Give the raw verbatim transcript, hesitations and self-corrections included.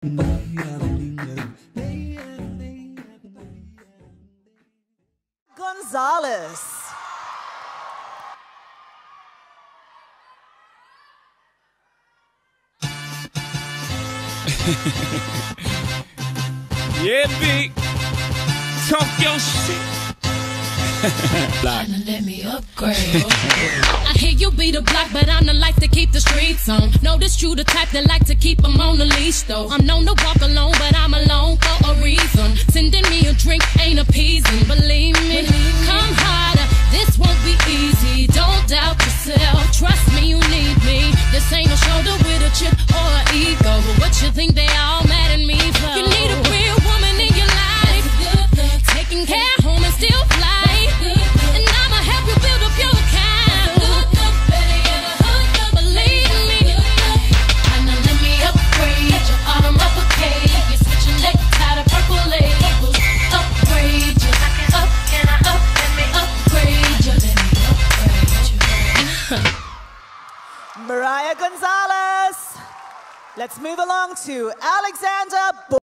Gonzales. Yeah, big. Talk your shit. Tryna let me upgrade. I hear you be the block, but I'm the life to keep the streets on. Notice you the type that like to keep them on the leash, though. I'm known to walk alone, but I'm alone for a reason. Sending me a drink ain't appeasing, believe me. Come harder, this won't be easy. Don't doubt yourself, trust me, you need me. This ain't a shoulder with a chip or an ego, but what you think they all mad at me for? You need a real woman in your life, taking care home and still fly. And I'ma help you build up your account. Believe me. And now let me upgrade your autumn uppercase. You're switching necktie to purple labels. Upgrade you. Up, can I up? Let me upgrade you. Let me upgrade you. Mariah Gonzales. Let's move along to Alexander.